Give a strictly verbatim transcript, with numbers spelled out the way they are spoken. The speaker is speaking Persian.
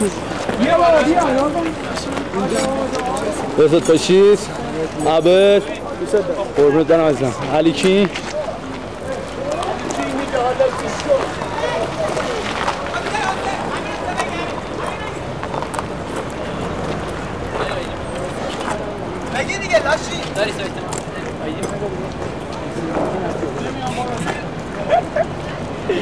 بیا بابا بیا بزرد باشید عبد قربونت برم عزیزم علی کی بگی دیگه لاشی داری سایت